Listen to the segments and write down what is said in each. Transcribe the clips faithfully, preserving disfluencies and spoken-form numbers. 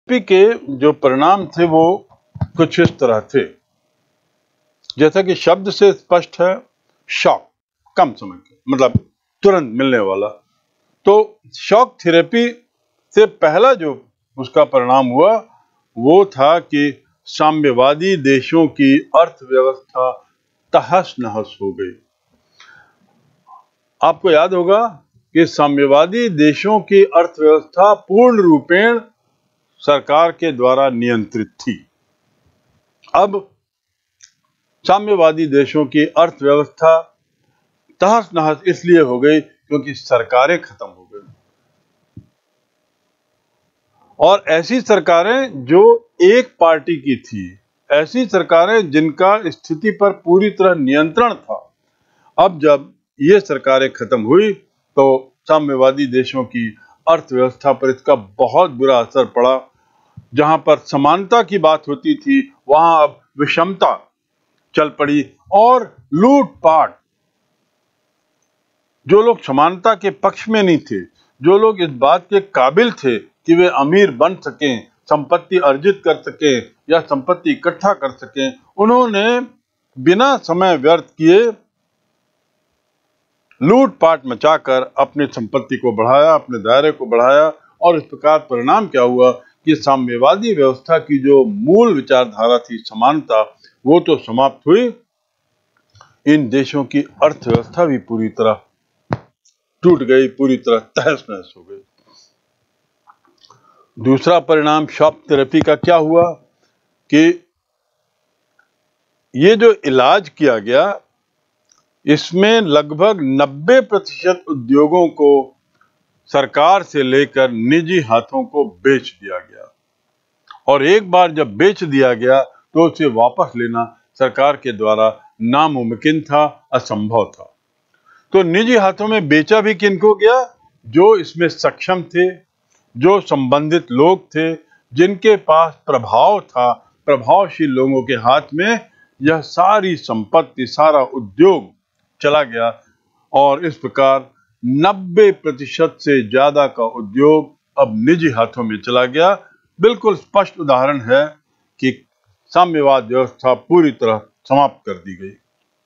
Therapy के जो परिणाम थे वो कुछ इस तरह थे, जैसा कि शब्द से स्पष्ट है, शॉक, कम समय के, मतलब तुरंत मिलने वाला। तो शॉक थेरेपी से पहला जो उसका परिणाम हुआ वो था कि साम्यवादी देशों की अर्थव्यवस्था तहस नहस हो गई। आपको याद होगा कि साम्यवादी देशों की अर्थव्यवस्था पूर्ण रूपेण सरकार के द्वारा नियंत्रित थी। अब साम्यवादी देशों की अर्थव्यवस्था तहस नहस इसलिए हो गई क्योंकि सरकारें खत्म हो गई, और ऐसी सरकारें जो एक पार्टी की थी, ऐसी सरकारें जिनका स्थिति पर पूरी तरह नियंत्रण था। अब जब ये सरकारें खत्म हुई तो साम्यवादी देशों की अर्थव्यवस्था पर इसका बहुत बुरा असर पड़ा। जहां पर समानता की बात होती थी वहां अब विषमता चल पड़ी और लूटपाट। जो लोग समानता के पक्ष में नहीं थे, जो लोग इस बात के काबिल थे कि वे अमीर बन सकें, संपत्ति अर्जित कर सकें या संपत्ति इकट्ठा कर सकें, उन्होंने बिना समय व्यर्थ किए लूटपाट मचाकर अपनी संपत्ति को बढ़ाया, अपने दायरे को बढ़ाया। और इस प्रकार परिणाम क्या हुआ कि साम्यवादी व्यवस्था की जो मूल विचारधारा थी, समानता, वो तो समाप्त हुई, इन देशों की अर्थव्यवस्था भी पूरी तरह टूट गई, पूरी तरह तहस नहस हो गई। दूसरा परिणाम शॉक थेरेपी का क्या हुआ कि ये जो इलाज किया गया, इसमें लगभग नब्बे प्रतिशत उद्योगों को सरकार से लेकर निजी हाथों को बेच दिया गया, और एक बार जब बेच दिया गया तो उसे वापस लेना सरकार के द्वारा नामुमकिन था, असंभव था। तो निजी हाथों में बेचा भी किनको गया? जो इसमें सक्षम थे, जो संबंधित लोग थे, जिनके पास प्रभाव था, प्रभावशील लोगों के हाथ में यह सारी संपत्ति, सारा उद्योग चला गया। और इस प्रकार नब्बे प्रतिशत से ज्यादा का उद्योग अब निजी हाथों में चला गया। बिल्कुल स्पष्ट उदाहरण है कि साम्यवाद व्यवस्था पूरी तरह समाप्त कर दी गई।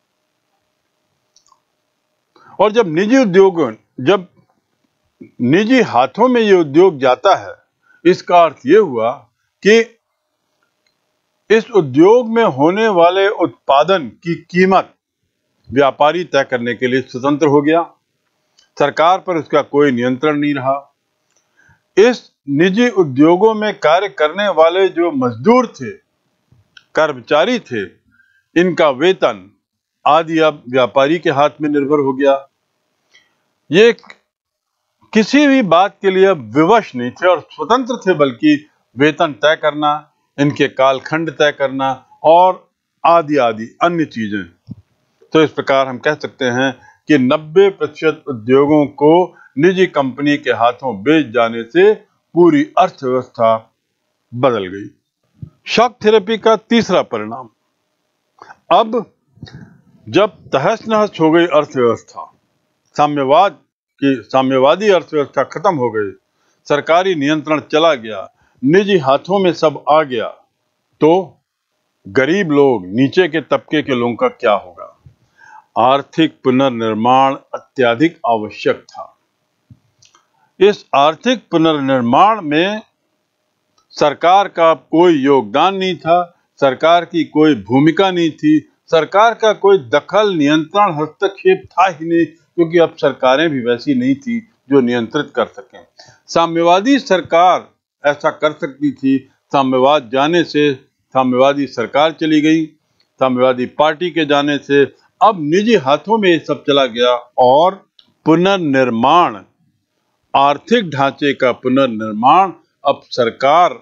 और जब निजी उद्योग जब निजी हाथों में ये उद्योग जाता है, इसका अर्थ ये हुआ कि इस उद्योग में होने वाले उत्पादन की कीमत व्यापारी तय करने के लिए स्वतंत्र हो गया। सरकार पर उसका कोई नियंत्रण नहीं रहा। इस निजी उद्योगों में कार्य करने वाले जो मजदूर थे, कर्मचारी थे, इनका वेतन आदि अब व्यापारी के हाथ में निर्भर हो गया। ये किसी भी बात के लिए विवश नहीं थे और स्वतंत्र थे, बल्कि वेतन तय करना, इनके कालखंड तय करना और आदि आदि अन्य चीजें। तो इस प्रकार हम कह सकते हैं कि नब्बे प्रतिशत उद्योगों को निजी कंपनी के हाथों बेच जाने से पूरी अर्थव्यवस्था बदल गई। शॉक थेरेपी का तीसरा परिणाम, अब जब तहस नहस हो गई अर्थव्यवस्था, साम्यवाद की साम्यवादी अर्थव्यवस्था खत्म हो गई, सरकारी नियंत्रण चला गया, निजी हाथों में सब आ गया, तो गरीब लोग, नीचे के तबके के लोगों का क्या होगा? आर्थिक पुनर्निर्माण अत्यधिक आवश्यक था। इस आर्थिक पुनर्निर्माण में सरकार का कोई योगदान नहीं था, सरकार की कोई भूमिका नहीं थी, सरकार का कोई दखल, नियंत्रण, हस्तक्षेप था ही नहीं, क्योंकि अब सरकारें भी वैसी नहीं थी जो नियंत्रित कर सकें। साम्यवादी सरकार ऐसा कर सकती थी। साम्यवाद जाने से साम्यवादी सरकार चली गई, साम्यवादी पार्टी के जाने से अब निजी हाथों में ये सब चला गया और पुनर्निर्माण, आर्थिक ढांचे का पुनर्निर्माण अब सरकार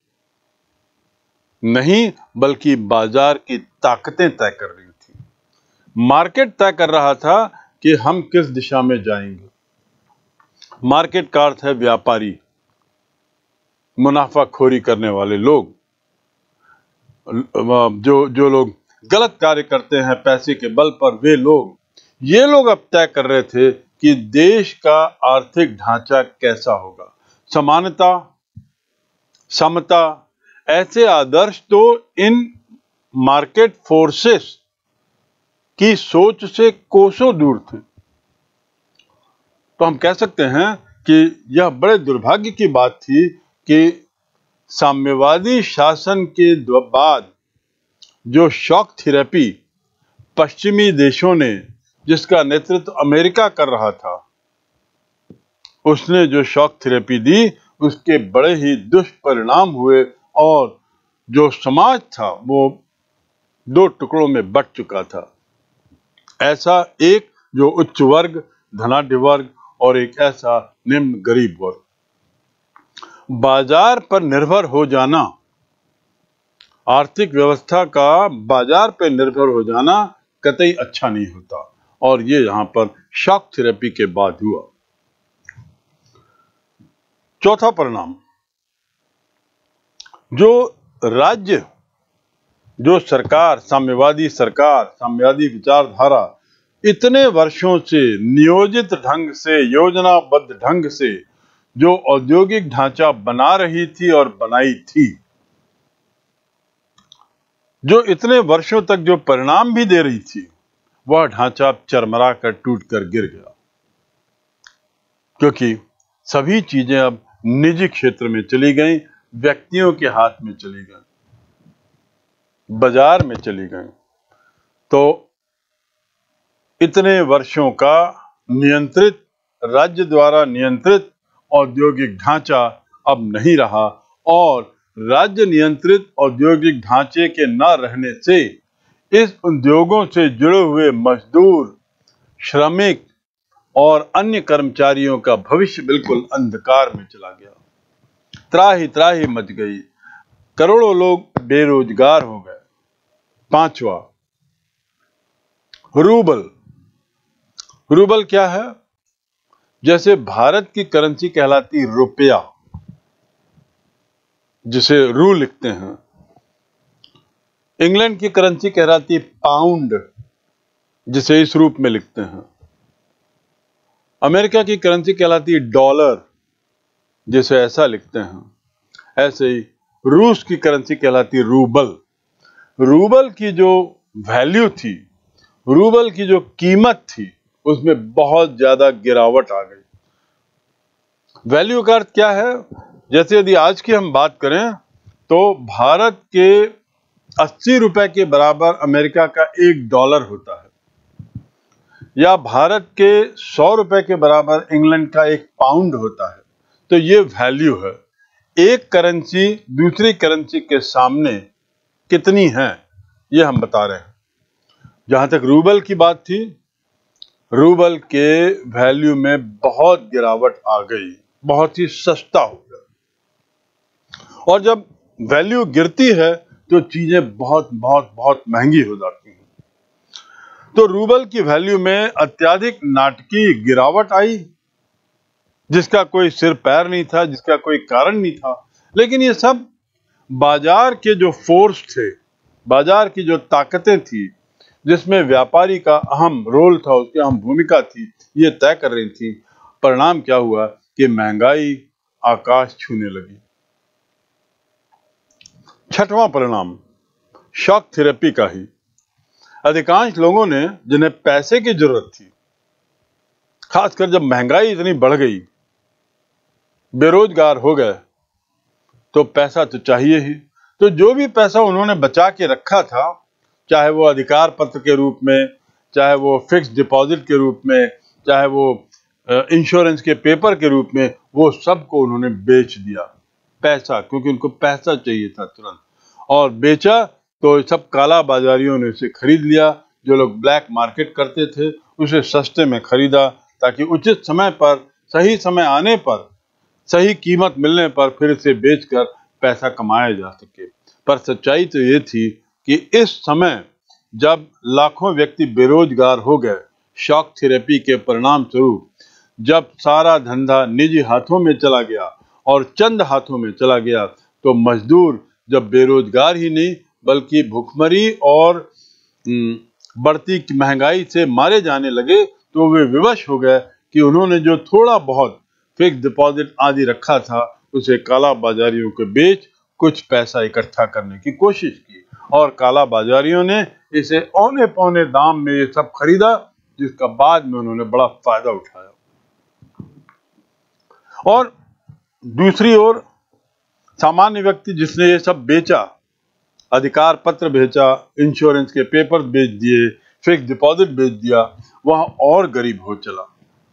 नहीं बल्कि बाजार की ताकतें तय कर रही थी। मार्केट तय कर रहा था कि हम किस दिशा में जाएंगे। मार्केट का अर्थ है व्यापारी, मुनाफाखोरी करने वाले लोग, जो जो लोग गलत कार्य करते हैं पैसे के बल पर, वे लोग, ये लोग अब तय कर रहे थे कि देश का आर्थिक ढांचा कैसा होगा। समानता, समता, ऐसे आदर्श तो इन मार्केट फोर्सेस की सोच से कोसों दूर थे। तो हम कह सकते हैं कि यह बड़े दुर्भाग्य की बात थी कि साम्यवादी शासन के बाद जो शॉक थेरेपी पश्चिमी देशों ने, जिसका नेतृत्व अमेरिका कर रहा था, उसने जो शॉक थेरेपी दी उसके बड़े ही दुष्परिणाम हुए और जो समाज था वो दो टुकड़ों में बंट चुका था। ऐसा एक जो उच्च वर्ग, धनाढ्य वर्ग, और एक ऐसा निम्न गरीब वर्ग। बाजार पर निर्भर हो जाना, आर्थिक व्यवस्था का बाजार पर निर्भर हो जाना कतई अच्छा नहीं होता, और ये यहां पर शॉक थेरेपी के बाद हुआ। चौथा परिणाम, जो राज्य, जो सरकार, साम्यवादी सरकार, साम्यवादी विचारधारा इतने वर्षों से नियोजित ढंग से, योजनाबद्ध ढंग से जो औद्योगिक ढांचा बना रही थी और बनाई थी, जो इतने वर्षों तक जो परिणाम भी दे रही थी, वह ढांचा चरमरा कर टूट कर गिर गया, क्योंकि सभी चीजें अब निजी क्षेत्र में चली गई, व्यक्तियों के हाथ में चली गई, बाजार में चली गई। तो इतने वर्षों का नियंत्रित, राज्य द्वारा नियंत्रित औद्योगिक ढांचा अब नहीं रहा, और राज्य नियंत्रित औद्योगिक ढांचे के न रहने से इस उद्योगों से जुड़े हुए मजदूर, श्रमिक और अन्य कर्मचारियों का भविष्य बिल्कुल अंधकार में चला गया। त्राही त्राही मच गई, करोड़ों लोग बेरोजगार हो गए। पांचवा, रूबल। रूबल क्या है? जैसे भारत की करेंसी कहलाती रुपया, जिसे रू लिखते हैं, इंग्लैंड की करेंसी कहलाती पाउंड, जिसे इस रूप में लिखते हैं, अमेरिका की करेंसी कहलाती डॉलर, जिसे ऐसा लिखते हैं, ऐसे ही रूस की करेंसी कहलाती रूबल। रूबल की जो वैल्यू थी, रूबल की जो कीमत थी, उसमें बहुत ज्यादा गिरावट आ गई। वैल्यू का अर्थ क्या है? जैसे यदि आज की हम बात करें तो भारत के अस्सी रुपए के बराबर अमेरिका का एक डॉलर होता है, या भारत के सौ रुपए के बराबर इंग्लैंड का एक पाउंड होता है। तो ये वैल्यू है, एक करेंसी दूसरी करेंसी के सामने कितनी है, ये हम बता रहे हैं। जहां तक रूबल की बात थी, रूबल के वैल्यू में बहुत गिरावट आ गई, बहुत ही सस्ता हो गया, और जब वैल्यू गिरती है तो चीजें बहुत बहुत बहुत महंगी हो जाती हैं। तो रूबल की वैल्यू में अत्यधिक नाटकीय गिरावट आई, जिसका कोई सिर पैर नहीं था, जिसका कोई कारण नहीं था। लेकिन ये सब बाजार के जो फोर्स थे, बाजार की जो ताकतें थी, जिसमें व्यापारी का अहम रोल था, उसकी अहम भूमिका थी, ये तय कर रही थी। परिणाम क्या हुआ कि महंगाई आकाश छूने लगी। छठवां परिणाम शॉक थेरेपी का ही। अधिकांश लोगों ने, जिन्हें पैसे की जरूरत थी, खासकर जब महंगाई इतनी बढ़ गई, बेरोजगार हो गए, तो पैसा तो चाहिए ही। तो जो भी पैसा उन्होंने बचा के रखा था, चाहे वो अधिकार पत्र के रूप में, चाहे वो फिक्स डिपॉजिट के रूप में, चाहे वो इंश्योरेंस के पेपर के रूप में, वो सबको उन्होंने बेच दिया। पैसा, क्योंकि उनको पैसा चाहिए था तुरंत, और बेचा तो सब काला बाजारियों ने उसे खरीद लिया। जो लोग ब्लैक मार्केट करते थे, उसे सस्ते में खरीदा, ताकि उचित समय पर, सही समय आने पर, सही कीमत मिलने पर फिर इसे बेचकर पैसा कमाया जा सके। पर सच्चाई तो ये थी कि इस समय जब लाखों व्यक्ति बेरोजगार हो गए, शॉक थेरेपी के परिणाम स्वरूप, जब सारा धंधा निजी हाथों में चला गया और चंद हाथों में चला गया, तो मजदूर जब बेरोजगार ही नहीं बल्कि भुखमरी और बढ़ती महंगाई से मारे जाने लगे, तो वे विवश हो गए कि उन्होंने जो थोड़ा बहुत फिक्स डिपॉजिट आदि रखा था, उसे काला बाजारियों को बेच कुछ पैसा इकट्ठा करने की कोशिश की और काला बाजारियों ने इसे औने पौने दाम में ये सब खरीदा, जिसका बाद में उन्होंने बड़ा फायदा उठाया। और दूसरी ओर सामान्य व्यक्ति जिसने ये सब बेचा, अधिकार पत्र बेचा, इंश्योरेंस के पेपर बेच दिए, फिक्स डिपॉजिट बेच दिया, वह और गरीब हो चला।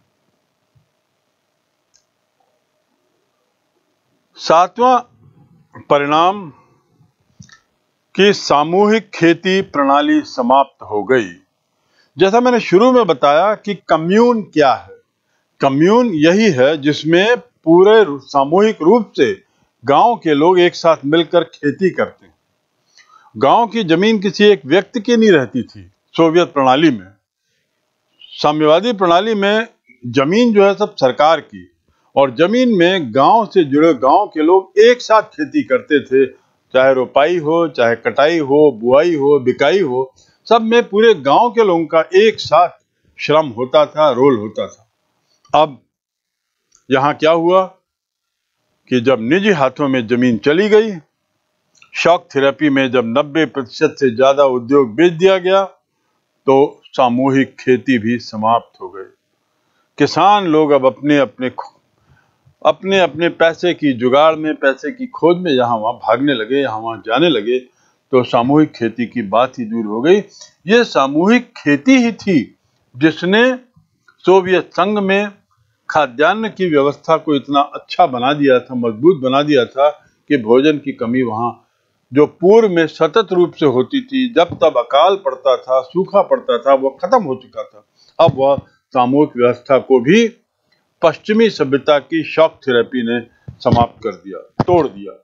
सातवां परिणाम कि सामूहिक खेती प्रणाली समाप्त हो गई। जैसा मैंने शुरू में बताया कि कम्यून क्या है। कम्यून यही है जिसमें पूरे सामूहिक रूप से गांव के लोग एक साथ मिलकर खेती करते हैं। गांव की जमीन किसी एक व्यक्ति की नहीं रहती थी। सोवियत प्रणाली में, साम्यवादी प्रणाली में जमीन जो है सब सरकार की, और जमीन में गांव से जुड़े गांव के लोग एक साथ खेती करते थे, चाहे रोपाई हो, चाहे कटाई हो, बुआई हो, बिकाई हो, सब में पूरे गांव के लोगों का एक साथ श्रम होता था, रोल होता था। अब यहां क्या हुआ कि जब निजी हाथों में जमीन चली गई, शॉक थेरेपी में जब नब्बे प्रतिशत से ज्यादा उद्योग बेच दिया गया, तो सामूहिक खेती भी समाप्त हो गई। किसान लोग अब अपने अपने अपने अपने पैसे की जुगाड़ में, पैसे की खोज में यहाँ वहां भागने लगे, यहाँ वहां जाने लगे, तो सामूहिक खेती की बात ही दूर हो गई। ये सामूहिक खेती ही थी जिसने सोवियत संघ में खाद्यान्न की व्यवस्था को इतना अच्छा बना दिया था, मजबूत बना दिया था कि भोजन की कमी वहां जो पूर्व में सतत रूप से होती थी, जब तब अकाल पड़ता था, सूखा पड़ता था, वो खत्म हो चुका था। अब वह सामूहिक व्यवस्था को भी पश्चिमी सभ्यता की शॉक थेरेपी ने समाप्त कर दिया, तोड़ दिया।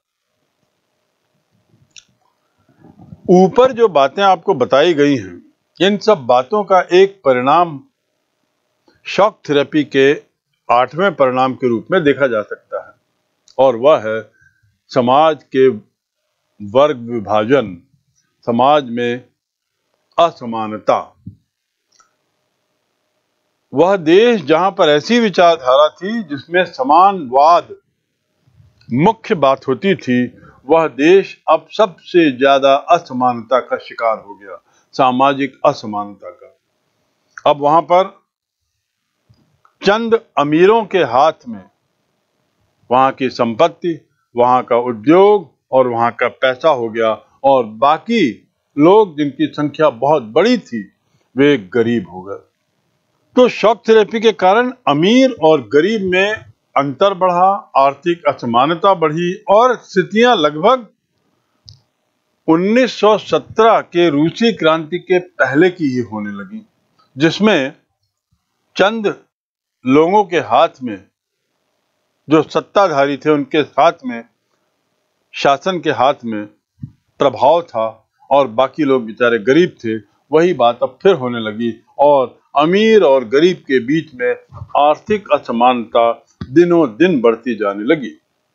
ऊपर जो बातें आपको बताई गई हैं, इन सब बातों का एक परिणाम शॉक थेरेपी के आठवें परिणाम के रूप में देखा जा सकता है, और वह है समाज के वर्ग विभाजन, समाज में असमानता। वह देश जहां पर ऐसी विचारधारा थी जिसमें समानवाद मुख्य बात होती थी, वह देश अब सबसे ज्यादा असमानता का शिकार हो गया, सामाजिक असमानता का। अब वहां पर चंद अमीरों के हाथ में वहां की संपत्ति, वहां का उद्योग और वहां का पैसा हो गया, और बाकी लोग जिनकी संख्या बहुत बड़ी थी वे गरीब हो गए। तो शॉक थेरेपी के कारण अमीर और गरीब में अंतर बढ़ा, आर्थिक असमानता बढ़ी, और स्थितियां लगभग उन्नीस सौ सत्रह के रूसी क्रांति के पहले की ही होने लगी, जिसमें चंद लोगों के हाथ में, जो सत्ताधारी थे, उनके हाथ में, शासन के हाथ में प्रभाव था, और बाकी लोग बेचारे गरीब थे। वही बात अब फिर होने लगी, और अमीर और गरीब के बीच में आर्थिक असमानता दिनों दिन बढ़ती जाने लगी।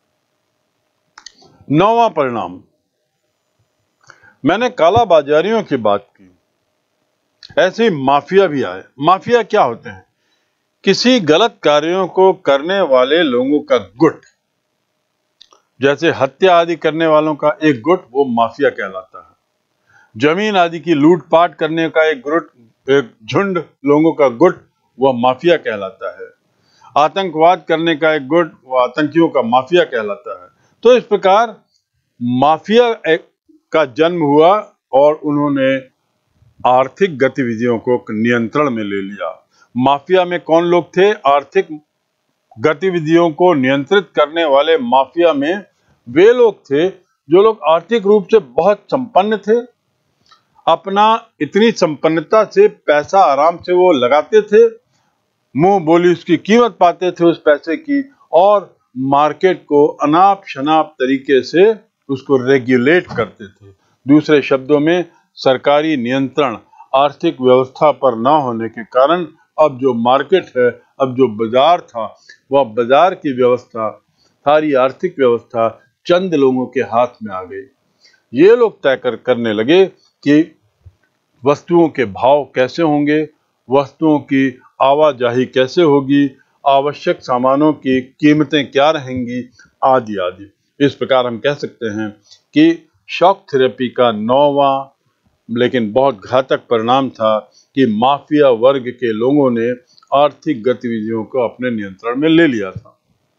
नौवां परिणाम, मैंने काला बाजारियों की बात की, ऐसे ही माफिया भी आए। माफिया क्या होते हैं? किसी गलत कार्यों को करने वाले लोगों का गुट, जैसे हत्या आदि करने वालों का एक गुट, वो माफिया कहलाता है। जमीन आदि की लूटपाट करने का एक गुट, एक झुंड लोगों का गुट, वह माफिया कहलाता है। आतंकवाद करने का एक गुट, वह आतंकियों का माफिया कहलाता है। तो इस प्रकार माफिया का जन्म हुआ, और उन्होंने आर्थिक गतिविधियों को नियंत्रण में ले लिया। माफिया में कौन लोग थे? आर्थिक गतिविधियों को नियंत्रित करने वाले माफिया में वे लोग थे जो लोग आर्थिक रूप से बहुत संपन्न थे, अपना इतनी संपन्नता से पैसा आराम से वो लगाते थे, मुंह बोली उसकी कीमत पाते थे उस पैसे की, और मार्केट को अनाप शनाप तरीके से उसको रेगुलेट करते थे। दूसरे शब्दों में, सरकारी नियंत्रण आर्थिक व्यवस्था पर ना होने के कारण अब जो मार्केट है, अब जो बाजार था, वह बाजार की व्यवस्था, सारी आर्थिक व्यवस्था चंद लोगों के हाथ में आ गई। ये लोग तय कर करने लगे कि वस्तुओं के भाव कैसे होंगे, वस्तुओं की आवाजाही कैसे होगी, आवश्यक सामानों की कीमतें क्या रहेंगी, आदि आदि। इस प्रकार हम कह सकते हैं कि शॉक थेरेपी का नौवां लेकिन बहुत घातक परिणाम था कि माफिया वर्ग के लोगों ने आर्थिक गतिविधियों को अपने नियंत्रण में ले लिया था।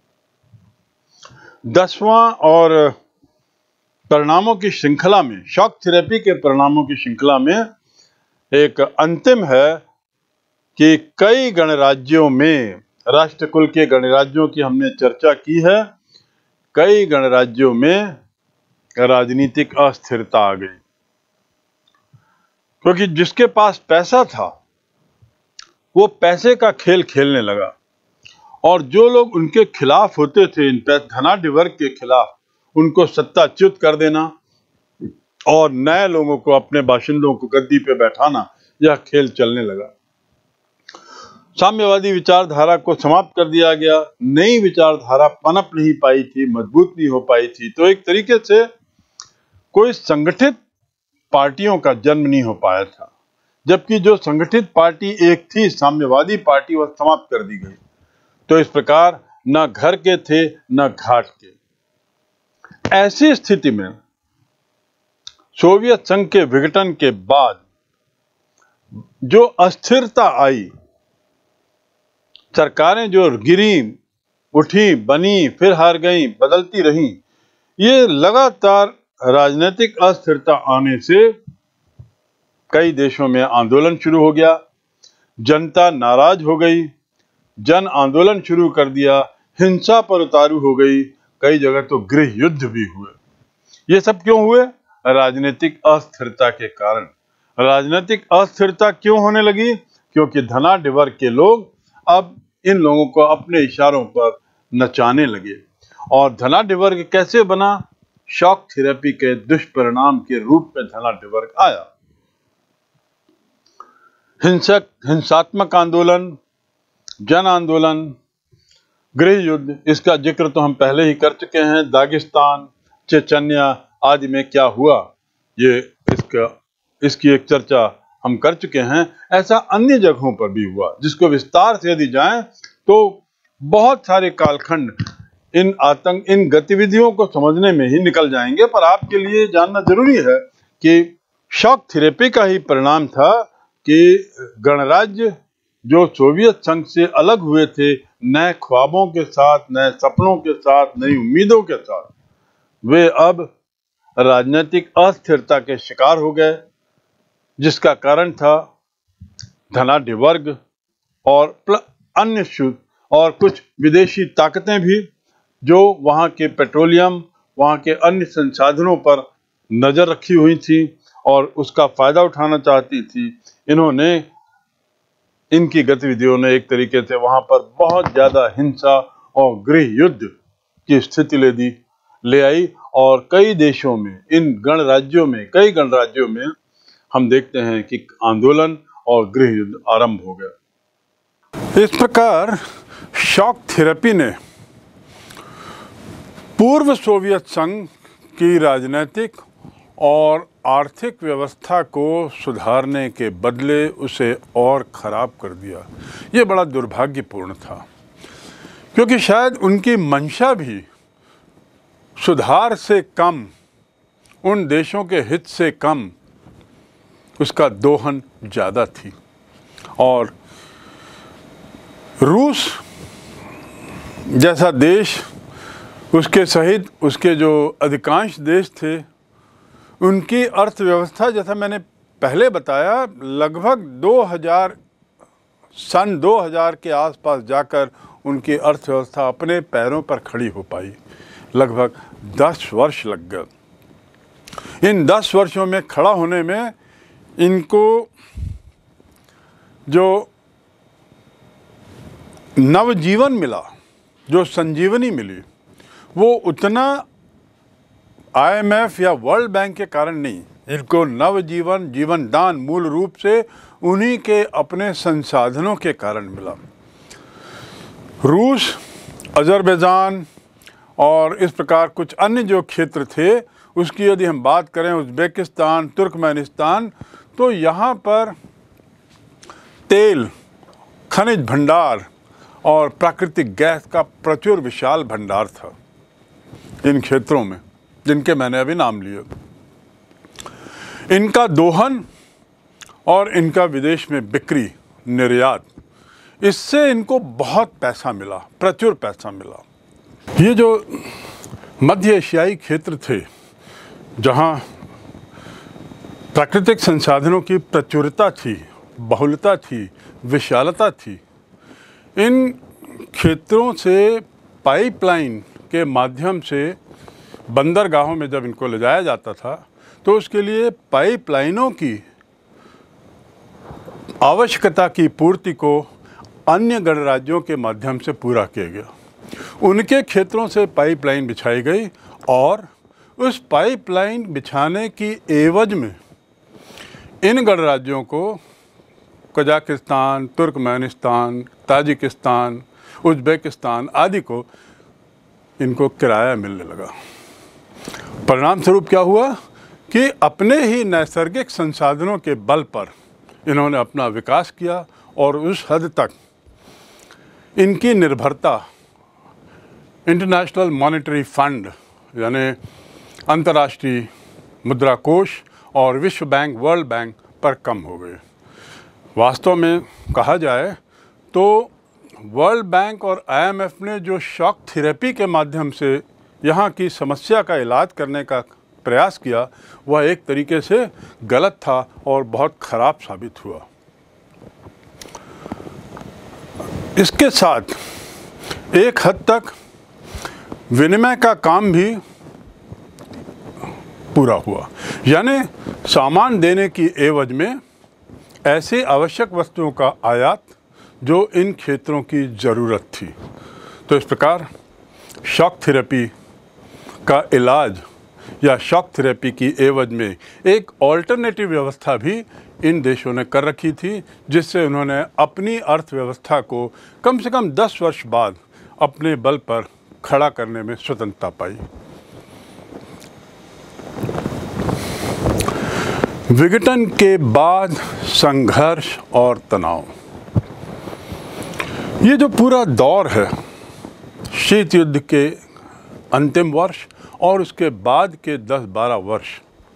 दसवां और परिणामों की श्रृंखला में, शॉक थेरेपी के परिणामों की श्रृंखला में एक अंतिम है कि कई गणराज्यों में, राष्ट्रकुल के गणराज्यों की हमने चर्चा की है, कई गणराज्यों में राजनीतिक अस्थिरता आ गई, क्योंकि जिसके पास पैसा था वो पैसे का खेल खेलने लगा और जो लोग उनके खिलाफ होते थे, इन धनाढ्य वर्ग के खिलाफ, उनको सत्ताच्युत कर देना और नए लोगों को, अपने बाशिंदों को गद्दी पे बैठाना, यह खेल चलने लगा। साम्यवादी विचारधारा को समाप्त कर दिया गया, नई विचारधारा पनप नहीं पाई थी, मजबूत नहीं हो पाई थी, तो एक तरीके से कोई संगठित पार्टियों का जन्म नहीं हो पाया था, जबकि जो संगठित पार्टी एक थी, साम्यवादी पार्टी, वह समाप्त कर दी गई। तो इस प्रकार न घर के थे न घाट के। ऐसी स्थिति में सोवियत संघ के विघटन के बाद जो अस्थिरता आई, सरकारें जो गिरी, उठी, बनी, फिर हार गईं, बदलती रहीं, ये लगातार राजनीतिक अस्थिरता आने से कई देशों में आंदोलन शुरू हो गया, जनता नाराज हो गई, जन आंदोलन शुरू कर दिया, हिंसा पर उतारू हो गई, कई जगह तो गृह युद्ध भी हुए। ये सब क्यों हुए? राजनीतिक अस्थिरता के कारण। राजनीतिक अस्थिरता क्यों होने लगी? क्योंकि धनाढ्य वर्ग के लोग अब इन लोगों को अपने इशारों पर नचाने लगे। और धनाढ्य वर्ग कैसे बना? शॉक थेरेपी के दुष्परिणाम के रूप में धनाढ्य वर्ग आया। हिंसक हिंसात्मक आंदोलन, जन आंदोलन, गृह युद्ध, इसका जिक्र तो हम पहले ही कर चुके हैं। दागिस्तान, चेचन्या आदि में क्या हुआ, ये इसका इसकी एक चर्चा हम कर चुके हैं। ऐसा अन्य जगहों पर भी हुआ, जिसको विस्तार से यदि जाएं तो बहुत सारे कालखंड इन आतंक इन गतिविधियों को समझने में ही निकल जाएंगे। पर आपके लिए जानना जरूरी है कि शॉक थेरेपी का ही परिणाम था कि गणराज्य जो सोवियत संघ से अलग हुए थे, नए ख्वाबों के साथ, नए सपनों के साथ, नई उम्मीदों के साथ, वे अब राजनीतिक अस्थिरता के शिकार हो गए, जिसका कारण था धनाढ्य वर्ग और अन्य शुद्ध और कुछ विदेशी ताकतें भी, जो वहां के पेट्रोलियम, वहां के अन्य संसाधनों पर नजर रखी हुई थी और उसका फायदा उठाना चाहती थी। इन्होंने इनकी गतिविधियों ने एक तरीके से वहां पर बहुत ज्यादा हिंसा और गृह युद्ध की स्थिति ले दी ले आई और कई देशों में, इन गणराज्यों में, कई गणराज्यों में हम देखते हैं कि आंदोलन और गृह युद्ध आरंभ हो गया। इस प्रकार शॉक थेरेपी ने पूर्व सोवियत संघ की राजनीतिक और आर्थिक व्यवस्था को सुधारने के बदले उसे और खराब कर दिया। ये बड़ा दुर्भाग्यपूर्ण था, क्योंकि शायद उनकी मंशा भी सुधार से कम, उन देशों के हित से कम, उसका दोहन ज़्यादा थी। और रूस जैसा देश, उसके सहित उसके जो अधिकांश देश थे, उनकी अर्थव्यवस्था, जैसा मैंने पहले बताया, लगभग दो हज़ार सन दो हज़ार के आसपास जाकर उनकी अर्थव्यवस्था अपने पैरों पर खड़ी हो पाई। लगभग दस वर्ष लग गए। इन दस वर्षों में खड़ा होने में इनको जो नवजीवन मिला, जो संजीवनी मिली, वो उतना आई एम एफ या वर्ल्ड बैंक के कारण नहीं। इनको नवजीवन, जीवन दान मूल रूप से उन्हीं के अपने संसाधनों के कारण मिला। रूस, अजरबैजान और इस प्रकार कुछ अन्य जो क्षेत्र थे, उसकी यदि हम बात करें, उज़्बेकिस्तान, तुर्कमेनिस्तान, तो यहाँ पर तेल, खनिज भंडार और प्राकृतिक गैस का प्रचुर विशाल भंडार था। इन क्षेत्रों में जिनके मैंने अभी नाम लिए। इनका दोहन और इनका विदेश में बिक्री, निर्यात, इससे इनको बहुत पैसा मिला, प्रचुर पैसा मिला। ये जो मध्य एशियाई क्षेत्र थे जहाँ प्राकृतिक संसाधनों की प्रचुरता थी, बहुलता थी, विशालता थी, इन क्षेत्रों से पाइपलाइन के माध्यम से बंदरगाहों में जब इनको ले जाया जाता था तो उसके लिए पाइपलाइनों की आवश्यकता की पूर्ति को अन्य गणराज्यों के माध्यम से पूरा किया गया। उनके क्षेत्रों से पाइपलाइन बिछाई गई और उस पाइपलाइन बिछाने की एवज में इन गणराज्यों को कजाकिस्तान, तुर्कमेनिस्तान, ताजिकिस्तान, उज़्बेकिस्तान आदि को इनको किराया मिलने लगा। परिणाम स्वरूप क्या हुआ कि अपने ही नैसर्गिक संसाधनों के बल पर इन्होंने अपना विकास किया और उस हद तक इनकी निर्भरता इंटरनेशनल मॉनेटरी फंड यानी अंतर्राष्ट्रीय मुद्रा कोष और विश्व बैंक, वर्ल्ड बैंक पर कम हो गए। वास्तव में कहा जाए तो वर्ल्ड बैंक और आई एम एफ ने जो शॉक थेरेपी के माध्यम से यहाँ की समस्या का इलाज करने का प्रयास किया वह एक तरीके से गलत था और बहुत ख़राब साबित हुआ। इसके साथ एक हद तक विनिमय का काम भी पूरा हुआ, यानी सामान देने की एवज में ऐसी आवश्यक वस्तुओं का आयात जो इन क्षेत्रों की ज़रूरत थी। तो इस प्रकार शॉक थेरेपी का इलाज या शॉक थेरेपी की एवज में एक ऑल्टरनेटिव व्यवस्था भी इन देशों ने कर रखी थी, जिससे उन्होंने अपनी अर्थव्यवस्था को कम से कम दस वर्ष बाद अपने बल पर खड़ा करने में स्वतंत्रता पाई। विघटन के बाद संघर्ष और तनाव, ये जो पूरा दौर है शीत युद्ध के अंतिम वर्ष और उसके बाद के दस बारह वर्ष,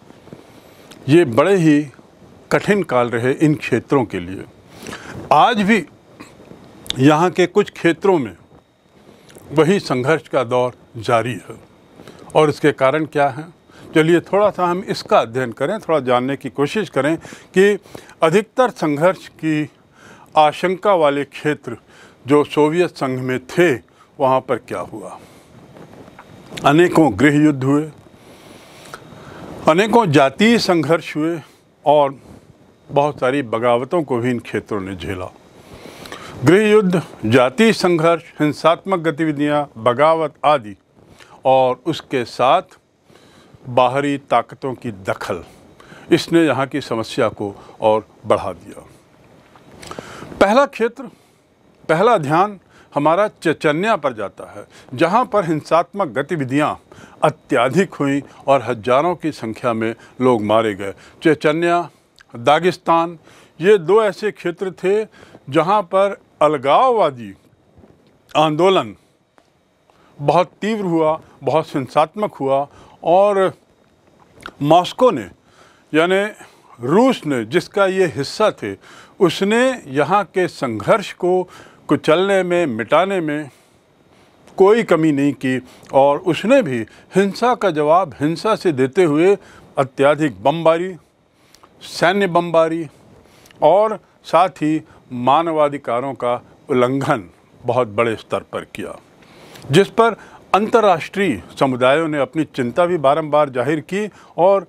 ये बड़े ही कठिन काल रहे इन क्षेत्रों के लिए। आज भी यहाँ के कुछ क्षेत्रों में वही संघर्ष का दौर जारी है और इसके कारण क्या हैं, चलिए थोड़ा सा हम इसका अध्ययन करें, थोड़ा जानने की कोशिश करें कि अधिकतर संघर्ष की आशंका वाले क्षेत्र जो सोवियत संघ में थे वहाँ पर क्या हुआ। अनेकों गृह युद्ध हुए, अनेकों जातीय संघर्ष हुए और बहुत सारी बगावतों को भी इन क्षेत्रों ने झेला। गृह युद्ध, जातीय संघर्ष, हिंसात्मक गतिविधियां, बगावत आदि, और उसके साथ बाहरी ताकतों की दखल, इसने यहाँ की समस्या को और बढ़ा दिया। पहला क्षेत्र, पहला ध्यान हमारा चेचन्या पर जाता है, जहाँ पर हिंसात्मक गतिविधियाँ अत्यधिक हुई और हजारों की संख्या में लोग मारे गए। चेचन्या, दागिस्तान, ये दो ऐसे क्षेत्र थे जहाँ पर अलगाववादी आंदोलन बहुत तीव्र हुआ, बहुत हिंसात्मक हुआ और मॉस्को ने यानी रूस ने, जिसका ये हिस्सा थे, उसने यहाँ के संघर्ष को कुचलने में, मिटाने में कोई कमी नहीं की और उसने भी हिंसा का जवाब हिंसा से देते हुए अत्यधिक बमबारी, सैन्य बमबारी और साथ ही मानवाधिकारों का उल्लंघन बहुत बड़े स्तर पर किया, जिस पर अंतर्राष्ट्रीय समुदायों ने अपनी चिंता भी बारंबार जाहिर की और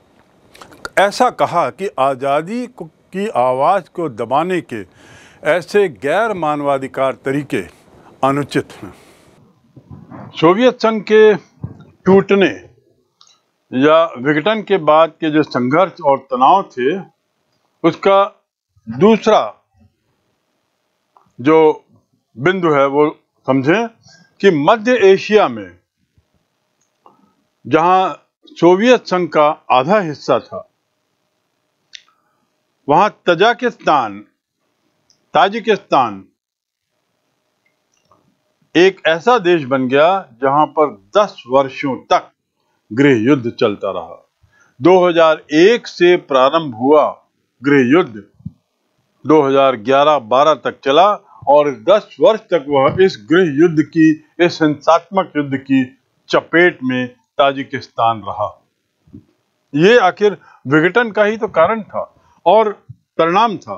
ऐसा कहा कि आज़ादी की आवाज़ को दबाने के ऐसे गैर मानवाधिकार तरीके अनुचित हैं। सोवियत संघ के टूटने या विघटन के बाद के जो संघर्ष और तनाव थे, उसका दूसरा जो बिंदु है वो समझें कि मध्य एशिया में जहां सोवियत संघ का आधा हिस्सा था, वहां तजाकिस्तान, ताजिकिस्तान एक ऐसा देश बन गया जहां पर दस वर्षों तक गृह युद्ध चलता रहा। दो हज़ार एक से प्रारंभ हुआ गृह युद्ध दो हज़ार ग्यारह बारह तक चला और दस वर्ष तक वह इस गृह युद्ध की, इस हिंसात्मक युद्ध की चपेट में ताजिकिस्तान रहा। ये आखिर विघटन का ही तो कारण था और परिणाम था।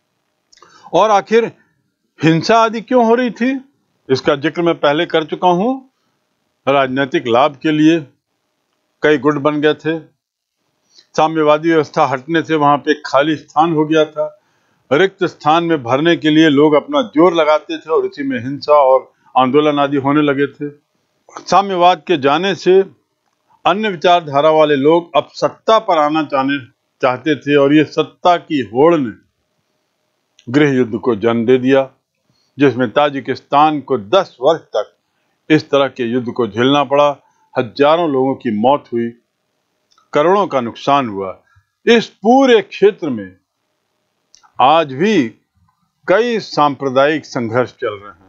और आखिर हिंसा आदि क्यों हो रही थी, इसका जिक्र मैं पहले कर चुका हूं। राजनीतिक लाभ के लिए कई गुट बन गए थे, साम्यवादी व्यवस्था हटने से वहां पे खाली स्थान हो गया था, रिक्त स्थान में भरने के लिए लोग अपना जोर लगाते थे और इसी में हिंसा और आंदोलन आदि होने लगे थे। साम्यवाद के जाने से अन्य विचारधारा वाले लोग अब सत्ता पर आना चाहने चाहते थे और ये सत्ता की होड़ ने गृह युद्ध को जन्म दे दिया, जिसमें ताजिकिस्तान को दस वर्ष तक इस तरह के युद्ध को झेलना पड़ा। हजारों लोगों की मौत हुई, करोड़ों का नुकसान हुआ। इस पूरे क्षेत्र में आज भी कई सांप्रदायिक संघर्ष चल रहे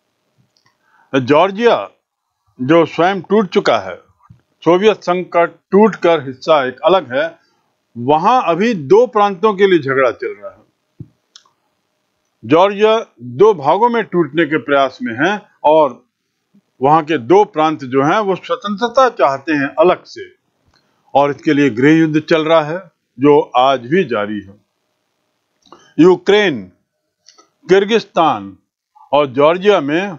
हैं। जॉर्जिया जो स्वयं टूट चुका है, सोवियत संघ का टूटकर हिस्सा एक अलग है, वहां अभी दो प्रांतों के लिए झगड़ा चल रहा है। जॉर्जिया दो भागों में टूटने के प्रयास में है और वहां के दो प्रांत जो हैं वो स्वतंत्रता चाहते हैं अलग से, और इसके लिए गृह युद्ध चल रहा है जो आज भी जारी है। यूक्रेन, किर्गिस्तान और जॉर्जिया में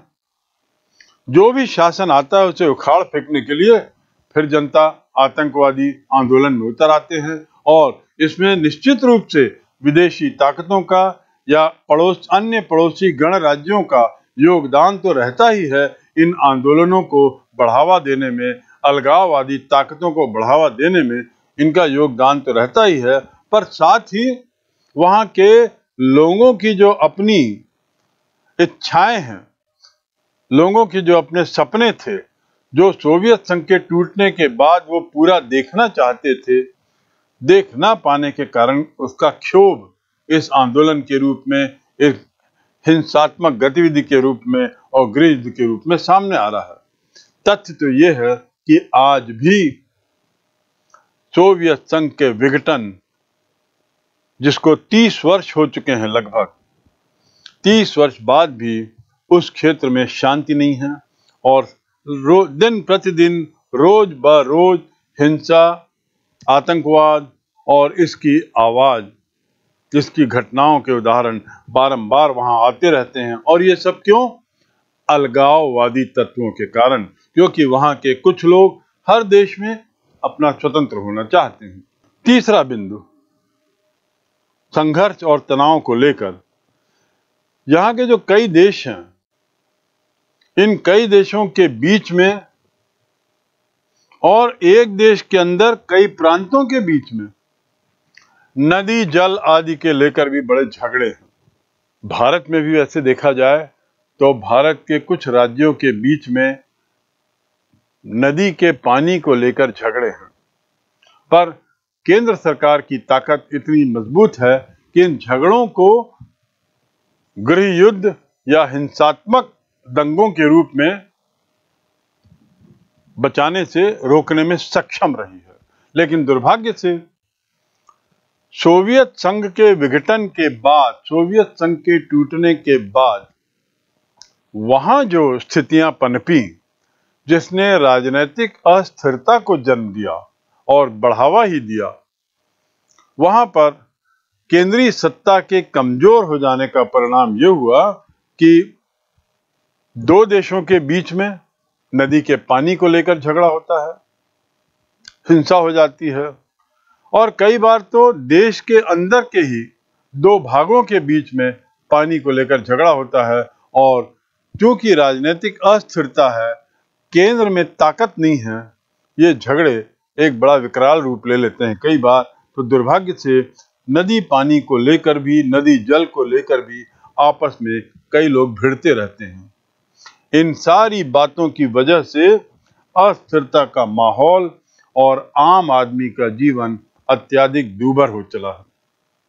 जो भी शासन आता है उसे उखाड़ फेंकने के लिए फिर जनता आतंकवादी आंदोलन में उतर आते हैं और इसमें निश्चित रूप से विदेशी ताकतों का या पड़ोस अन्य पड़ोसी गण राज्यों का योगदान तो रहता ही है। इन आंदोलनों को बढ़ावा देने में, अलगाववादी ताकतों को बढ़ावा देने में इनका योगदान तो रहता ही है, पर साथ ही वहां के लोगों की जो अपनी इच्छाएं हैं, लोगों के जो अपने सपने थे, जो सोवियत संघ के टूटने के बाद वो पूरा देखना चाहते थे, देख ना पाने के कारण उसका क्षोभ इस आंदोलन के रूप में, एक हिंसात्मक गतिविधि के रूप में और गृह युद्ध के रूप में सामने आ रहा है। तथ्य तो ये है कि आज भी सोवियत संघ के विघटन, जिसको तीस वर्ष हो चुके हैं, लगभग तीस वर्ष बाद भी उस क्षेत्र में शांति नहीं है और रो, दिन प्रतिदिन रोज ब रोज हिंसा, आतंकवाद और इसकी आवाज, इसकी घटनाओं के उदाहरण बारंबार वहां आते रहते हैं। और ये सब क्यों? अलगाववादी तत्वों के कारण, क्योंकि वहां के कुछ लोग हर देश में अपना स्वतंत्र होना चाहते हैं। तीसरा बिंदु, संघर्ष और तनाव को लेकर यहाँ के जो कई देश हैं, इन कई देशों के बीच में और एक देश के अंदर कई प्रांतों के बीच में नदी जल आदि के लेकर भी बड़े झगड़े हैं। भारत में भी वैसे देखा जाए तो भारत के कुछ राज्यों के बीच में नदी के पानी को लेकर झगड़े हैं, पर केंद्र सरकार की ताकत इतनी मजबूत है कि इन झगड़ों को गृह युद्ध या हिंसात्मक दंगों के रूप में बचाने से रोकने में सक्षम रही है। लेकिन दुर्भाग्य से सोवियत संघ के विघटन के बाद, सोवियत संघ के टूटने के बाद वहां जो स्थितियां पनपी, जिसने राजनीतिक अस्थिरता को जन्म दिया और बढ़ावा ही दिया, वहां पर केंद्रीय सत्ता के कमजोर हो जाने का परिणाम यह हुआ कि दो देशों के बीच में नदी के पानी को लेकर झगड़ा होता है, हिंसा हो जाती है, और कई बार तो देश के अंदर के ही दो भागों के बीच में पानी को लेकर झगड़ा होता है। और क्योंकि राजनीतिक अस्थिरता है, केंद्र में ताकत नहीं है, ये झगड़े एक बड़ा विकराल रूप ले लेते हैं। कई बार तो दुर्भाग्य से नदी पानी को लेकर भी, नदी जल को लेकर भी आपस में कई लोग भिड़ते रहते हैं। इन सारी बातों की वजह से अस्थिरता का माहौल और आम आदमी का जीवन अत्यधिक दूभर हो चला है,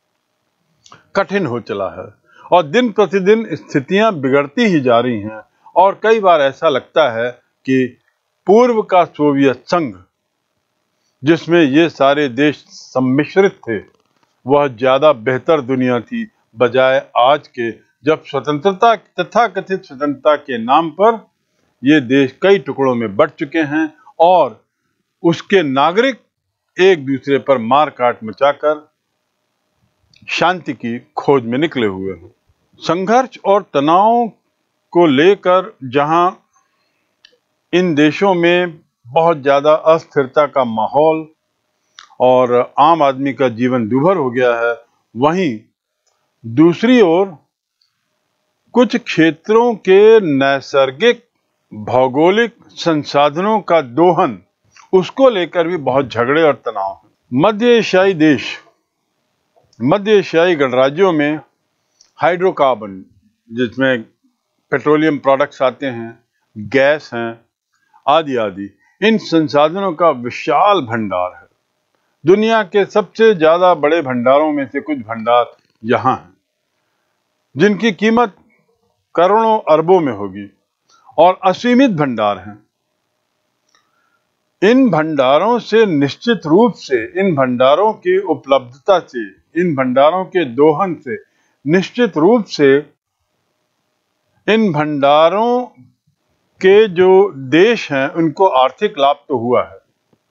कठिन हो चला है, और दिन प्रतिदिन स्थितियां बिगड़ती ही जा रही हैं और कई बार ऐसा लगता है कि पूर्व का सोवियत संघ, जिसमें ये सारे देश सम्मिश्रित थे, वह ज्यादा बेहतर दुनिया थी बजाय आज के, जब स्वतंत्रता तथाकथित स्वतंत्रता के नाम पर ये देश कई टुकड़ों में बंट चुके हैं और उसके नागरिक एक दूसरे पर मार काट मचाकर शांति की खोज में निकले हुए हैं। संघर्ष और तनाव को लेकर जहां इन देशों में बहुत ज्यादा अस्थिरता का माहौल और आम आदमी का जीवन दूभर हो गया है, वहीं दूसरी ओर कुछ क्षेत्रों के नैसर्गिक भौगोलिक संसाधनों का दोहन, उसको लेकर भी बहुत झगड़े और तनाव है। मध्य एशियाई देश, मध्य एशियाई गणराज्यों में हाइड्रोकार्बन, जिसमें पेट्रोलियम प्रोडक्ट्स आते हैं, गैस हैं, आदि आदि, इन संसाधनों का विशाल भंडार है। दुनिया के सबसे ज्यादा बड़े भंडारों में से कुछ भंडार यहाँ हैं, जिनकी कीमत करोड़ों अरबों में होगी और असीमित भंडार हैं। इन भंडारों से निश्चित रूप से, इन भंडारों की उपलब्धता से, इन भंडारों के दोहन से निश्चित रूप से इन भंडारों के जो देश हैं उनको आर्थिक लाभ तो हुआ है।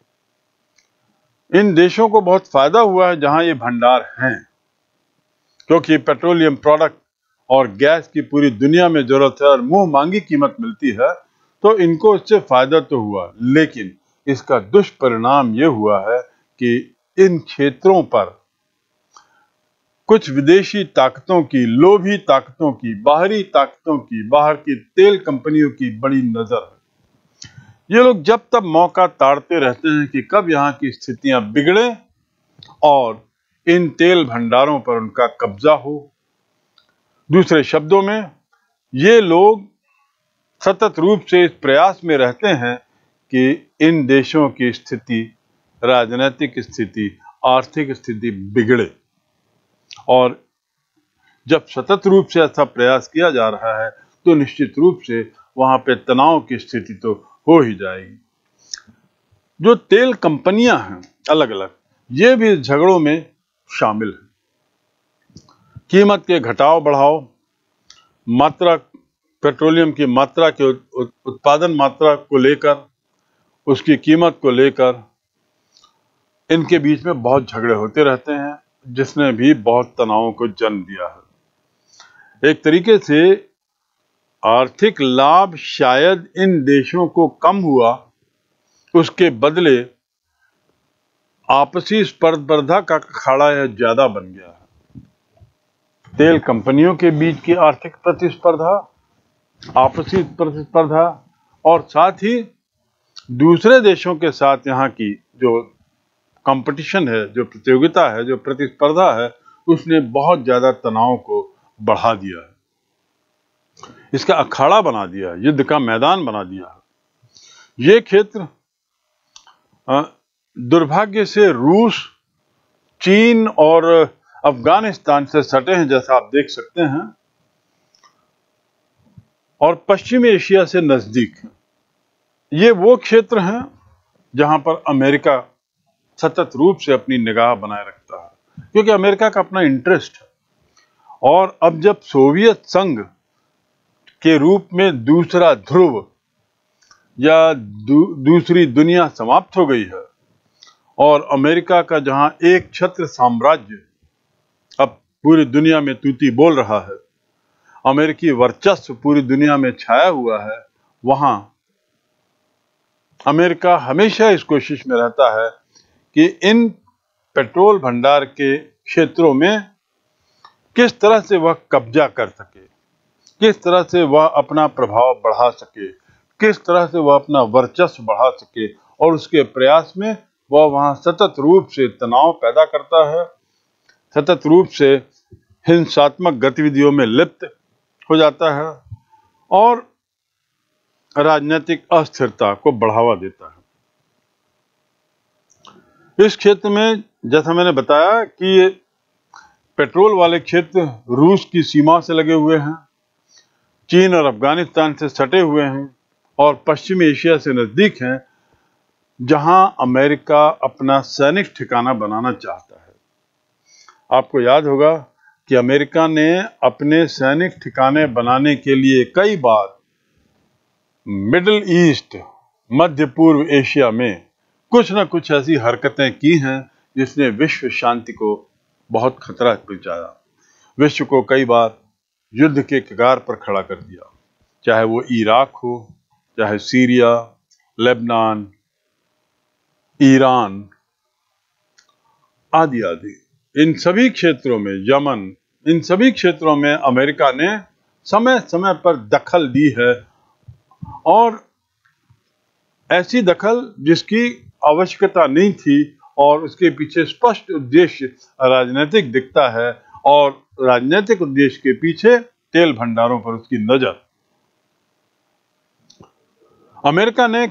इन देशों को बहुत फायदा हुआ है जहां ये भंडार हैं, क्योंकि पेट्रोलियम प्रोडक्ट और गैस की पूरी दुनिया में जरूरत है और मुंह मांगी कीमत मिलती है, तो इनको इससे फायदा तो हुआ, लेकिन इसका दुष्परिणाम ये हुआ है कि इन क्षेत्रों पर कुछ विदेशी ताकतों की, लोभी ताकतों की, बाहरी ताकतों की, बाहर की तेल कंपनियों की बड़ी नजर है। ये लोग जब तब मौका ताड़ते रहते हैं कि कब यहाँ की स्थितियां बिगड़े और इन तेल भंडारों पर उनका कब्जा हो। दूसरे शब्दों में, ये लोग सतत रूप से इस प्रयास में रहते हैं कि इन देशों की स्थिति, राजनीतिक स्थिति, आर्थिक स्थिति बिगड़े, और जब सतत रूप से ऐसा प्रयास किया जा रहा है तो निश्चित रूप से वहां पे तनाव की स्थिति तो हो ही जाएगी। जो तेल कंपनियां हैं अलग अलग, ये भी इस झगड़ों में शामिल हैं। कीमत के घटाव बढ़ाव, मात्रा, पेट्रोलियम की मात्रा के उत्पादन मात्रा को लेकर, उसकी कीमत को लेकर इनके बीच में बहुत झगड़े होते रहते हैं, जिसने भी बहुत तनावों को जन्म दिया है। एक तरीके से आर्थिक लाभ शायद इन देशों को कम हुआ, उसके बदले आपसी स्पर्धा का अखाड़ा यह ज्यादा बन गया है। तेल कंपनियों के बीच की आर्थिक प्रतिस्पर्धा, आपसी प्रतिस्पर्धा, और साथ ही दूसरे देशों के साथ यहाँ की जो कंपटीशन है, जो प्रतियोगिता है, जो प्रतिस्पर्धा है, उसने बहुत ज्यादा तनाव को बढ़ा दिया है, इसका अखाड़ा बना दिया, युद्ध का मैदान बना दिया है। ये क्षेत्र दुर्भाग्य से रूस, चीन और अफगानिस्तान से सटे हैं, जैसा आप देख सकते हैं, और पश्चिमी एशिया से नजदीक हैं। ये वो क्षेत्र हैं जहां पर अमेरिका सतत रूप से अपनी निगाह बनाए रखता है, क्योंकि अमेरिका का अपना इंटरेस्ट है। और अब जब सोवियत संघ के रूप में दूसरा ध्रुव या दू, दूसरी दुनिया समाप्त हो गई है और अमेरिका का जहां एक छत्र साम्राज्य अब पूरी दुनिया में तूती बोल रहा है, अमेरिकी वर्चस्व पूरी दुनिया में छाया हुआ है, वहां अमेरिका हमेशा इस कोशिश में रहता है कि इन पेट्रोल भंडार के क्षेत्रों में किस तरह से वह कब्जा कर सके, किस तरह से वह अपना प्रभाव बढ़ा सके, किस तरह से वह अपना वर्चस्व बढ़ा सके, और उसके प्रयास में वह वहां सतत रूप से तनाव पैदा करता है, सतत रूप से हिंसात्मक गतिविधियों में लिप्त हो जाता है और राजनीतिक अस्थिरता को बढ़ावा देता है। इस क्षेत्र में, जैसा मैंने बताया कि ये पेट्रोल वाले क्षेत्र रूस की सीमा से लगे हुए हैं, चीन और अफगानिस्तान से सटे हुए हैं और पश्चिमी एशिया से नजदीक हैं, जहां अमेरिका अपना सैनिक ठिकाना बनाना चाहता है। आपको याद होगा कि अमेरिका ने अपने सैनिक ठिकाने बनाने के लिए कई बार मिडिल ईस्ट, मध्य पूर्व एशिया में कुछ न कुछ ऐसी हरकतें की हैं जिसने विश्व शांति को बहुत खतरा पहुंचाया, विश्व को कई बार युद्ध के कगार पर खड़ा कर दिया, चाहे वो इराक हो, चाहे सीरिया, लेबनान, ईरान आदि आदि। इन सभी क्षेत्रों में, यमन, इन सभी क्षेत्रों में अमेरिका ने समय समय पर दखल दी है, और ऐसी दखल जिसकी आवश्यकता नहीं थी, और उसके पीछे स्पष्ट उद्देश्य राजनीतिक दिखता है, और राजनीतिक उद्देश्य के पीछे तेल भंडारों पर उसकी नजर। अमेरिका ने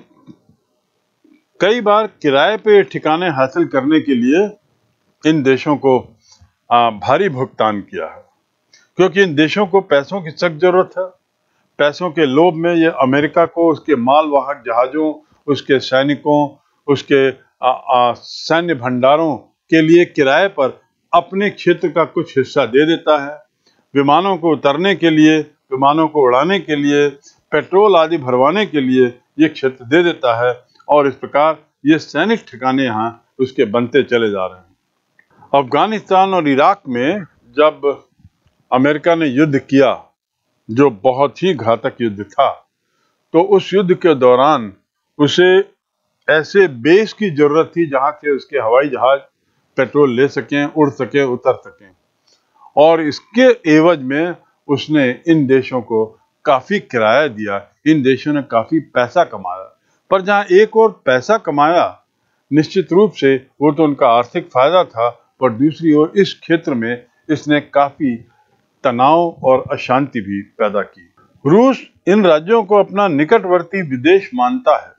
कई बार किराए पे ठिकाने हासिल करने के लिए इन देशों को भारी भुगतान किया है, क्योंकि इन देशों को पैसों की सख्त जरूरत है। पैसों के लोभ में ये अमेरिका को उसके मालवाहक जहाजों, उसके सैनिकों, उसके सैन्य भंडारों के लिए किराए पर अपने क्षेत्र का कुछ हिस्सा दे देता है। विमानों को उतरने के लिए, विमानों को उड़ाने के लिए, पेट्रोल आदि भरवाने के लिए ये क्षेत्र दे देता है, और इस प्रकार ये सैनिक ठिकाने यहाँ उसके बनते चले जा रहे हैं। अफगानिस्तान और इराक में जब अमेरिका ने युद्ध किया, जो बहुत ही घातक युद्ध था, तो उस युद्ध के दौरान उसे ऐसे बेस की जरूरत थी जहां से उसके हवाई जहाज पेट्रोल ले सकें, उड़ सकें, उतर सकें, और इसके एवज में उसने इन देशों को काफी किराया दिया। इन देशों ने काफी पैसा कमाया, पर जहां एक और पैसा कमाया निश्चित रूप से वो तो उनका आर्थिक फायदा था, पर दूसरी ओर इस क्षेत्र में इसने काफी तनाव और अशांति भी पैदा की। रूस इन राज्यों को अपना निकटवर्ती विदेश मानता है।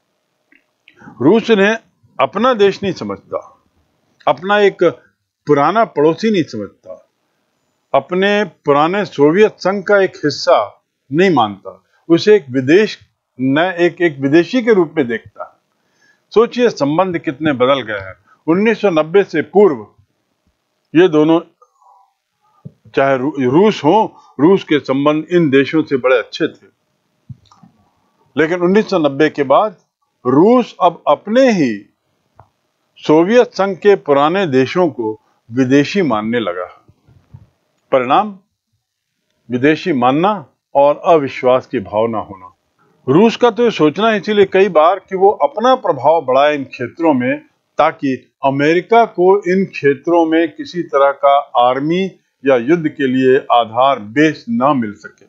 रूस ने अपना देश नहीं समझता, अपना एक पुराना पड़ोसी नहीं समझता, अपने पुराने सोवियत संघ का एक हिस्सा नहीं मानता, उसे एक विदेश न एक एक विदेशी के रूप में देखता है। सोचिए संबंध कितने बदल गए हैं। उन्नीस सौ नब्बे से पूर्व ये दोनों, चाहे रू, रूस हो, रूस के संबंध इन देशों से बड़े अच्छे थे, लेकिन उन्नीस सौ नब्बे के बाद रूस अब अपने ही सोवियत संघ के पुराने देशों को विदेशी मानने लगा। परिणाम विदेशी मानना और अविश्वास की भावना होना। रूस का तो ये सोचना इसीलिए कई बार कि वो अपना प्रभाव बढ़ाए इन क्षेत्रों में, ताकि अमेरिका को इन क्षेत्रों में किसी तरह का आर्मी या युद्ध के लिए आधार, बेस ना मिल सके।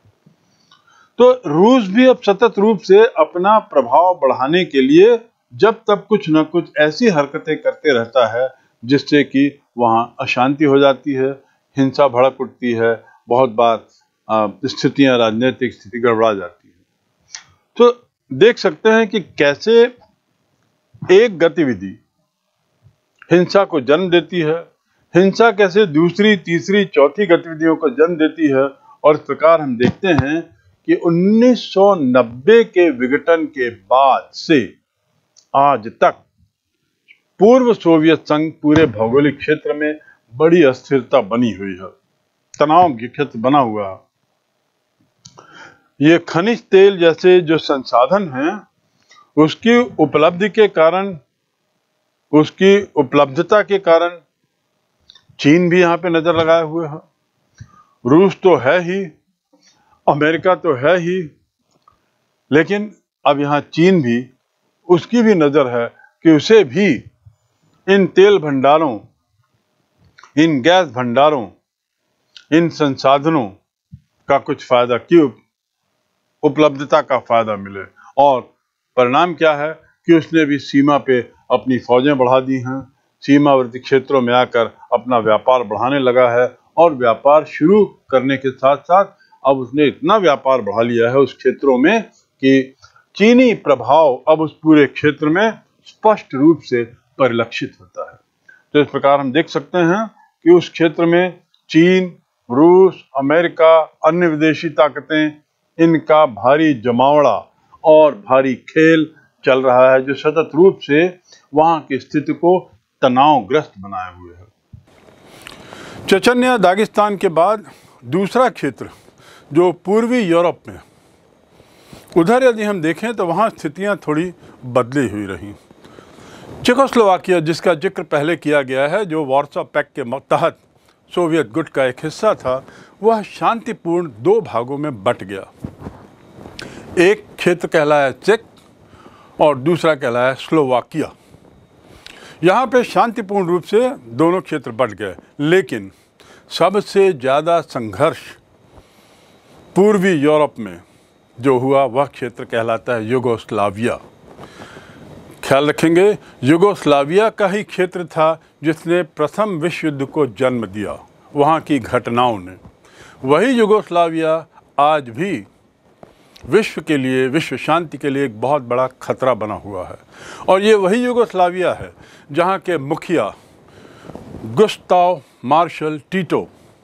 तो रूस भी अब सतत रूप से अपना प्रभाव बढ़ाने के लिए जब तब कुछ न कुछ ऐसी हरकतें करते रहता है जिससे कि वहां अशांति हो जाती है, हिंसा भड़क उठती है, बहुत बार स्थितियां, राजनीतिक स्थिति गड़बड़ा जाती है। तो देख सकते हैं कि कैसे एक गतिविधि हिंसा को जन्म देती है, हिंसा कैसे दूसरी, तीसरी, चौथी गतिविधियों को जन्म देती है, और इस प्रकार हम देखते हैं कि उन्नीस सौ नब्बे के विघटन के बाद से आज तक पूर्व सोवियत संघ पूरे भौगोलिक क्षेत्र में बड़ी अस्थिरता बनी हुई है, तनाव के क्षेत्र बना हुआ है। ये खनिज तेल जैसे जो संसाधन हैं, उसकी उपलब्धि के कारण, उसकी उपलब्धता के कारण चीन भी यहाँ पे नजर लगाए हुए है। रूस तो है ही, अमेरिका तो है ही, लेकिन अब यहाँ चीन भी, उसकी भी नजर है कि उसे भी इन तेल भंडारों, इन गैस भंडारों, इन संसाधनों का कुछ फायदा, क्यों उपलब्धता का फायदा मिले। और परिणाम क्या है कि उसने भी सीमा पे अपनी फौजें बढ़ा दी हैं, सीमावर्ती क्षेत्रों में आकर अपना व्यापार बढ़ाने लगा है, और व्यापार शुरू करने के साथ साथ अब उसने इतना व्यापार बढ़ा लिया है उस क्षेत्रों में कि चीनी प्रभाव अब उस पूरे क्षेत्र में स्पष्ट रूप से परिलक्षित होता है। तो इस प्रकार हम देख सकते हैं कि उस क्षेत्र में चीन, रूस, अमेरिका, अन्य विदेशी ताकतें, इनका भारी जमावड़ा और भारी खेल चल रहा है जो सतत रूप से वहां की स्थिति को तनावग्रस्त बनाए हुए है। चेचन्या दागिस्तान के बाद दूसरा क्षेत्र जो पूर्वी यूरोप में, उधर यदि हम देखें तो वहाँ स्थितियाँ थोड़ी बदली हुई रहीं। चेकोस्लोवाकिया, जिसका जिक्र पहले किया गया है, जो वार्सा पैक्ट के तहत सोवियत गुट का एक हिस्सा था, वह शांतिपूर्ण दो भागों में बंट गया। एक क्षेत्र कहलाया चेक और दूसरा कहलाया स्लोवाकिया। यहाँ पे शांतिपूर्ण रूप से दोनों क्षेत्र बंट गए, लेकिन सबसे ज़्यादा संघर्ष पूर्वी यूरोप में जो हुआ वह क्षेत्र कहलाता है युगोस्लाविया। ख्याल रखेंगे, युगोस्लाविया का ही क्षेत्र था जिसने प्रथम विश्व युद्ध को जन्म दिया, वहाँ की घटनाओं ने। वही युगोस्लाविया आज भी विश्व के लिए, विश्व शांति के लिए एक बहुत बड़ा खतरा बना हुआ है। और ये वही युगोस्लाविया है जहाँ के मुखिया गुस्ताव मार्शल टीटो,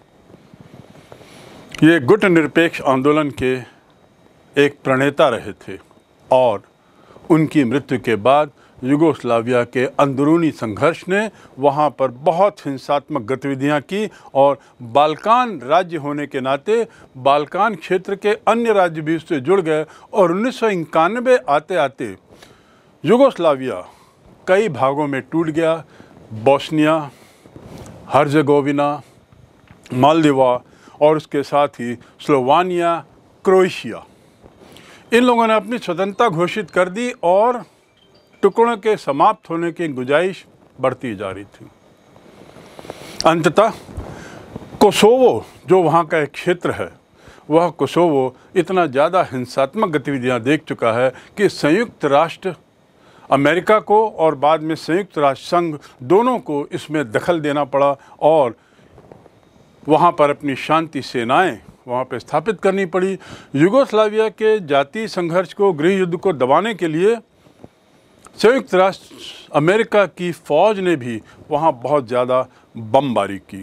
ये गुट निरपेक्ष आंदोलन के एक प्रणेता रहे थे, और उनकी मृत्यु के बाद युगोस्लाविया के अंदरूनी संघर्ष ने वहाँ पर बहुत हिंसात्मक गतिविधियाँ की, और बाल्कान राज्य होने के नाते बाल्कान क्षेत्र के अन्य राज्य भी उससे जुड़ गए। और उन्नीस सौ इक्यानवे आते आते युगोस्लाविया कई भागों में टूट गया। बोस्निया, हर्जेगोविना, मालदीवा और उसके साथ ही स्लोवानिया, क्रोएशिया, इन लोगों ने अपनी स्वतंत्रता घोषित कर दी और टुकड़ों के समाप्त होने की गुंजाइश बढ़ती जा रही थी। अंततः कोसोवो, जो वहाँ का एक क्षेत्र है, वह कोसोवो इतना ज़्यादा हिंसात्मक गतिविधियाँ देख चुका है कि संयुक्त राष्ट्र, अमेरिका को और बाद में संयुक्त राष्ट्र संघ, दोनों को इसमें दखल देना पड़ा और वहाँ पर अपनी शांति सेनाएं वहाँ पे स्थापित करनी पड़ी। युगोस्लाविया के जातीय संघर्ष को, गृह युद्ध को दबाने के लिए संयुक्त राष्ट्र अमेरिका की फ़ौज ने भी वहाँ बहुत ज़्यादा बमबारी की।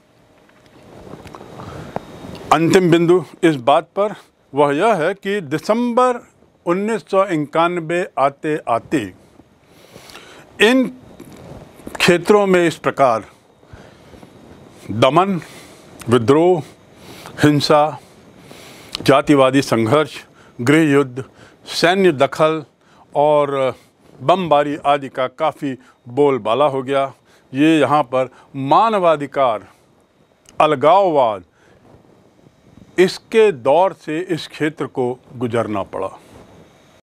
अंतिम बिंदु इस बात पर वह यह है कि दिसंबर उन्नीस सौ इक्यानवे आते आते इन क्षेत्रों में इस प्रकार दमन, विद्रोह, हिंसा, जातिवादी संघर्ष, गृह युद्ध, सैन्य दखल और बमबारी आदि का काफ़ी बोलबाला हो गया। ये यहाँ पर मानवाधिकार, अलगाववाद, इसके दौर से इस क्षेत्र को गुजरना पड़ा।